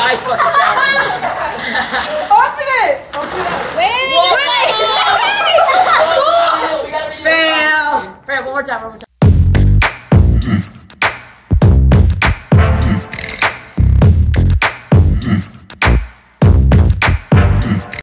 ice bucket challenge. Open it! Open it! Wait! Whoa. Fail! Fail, one more time, one more time.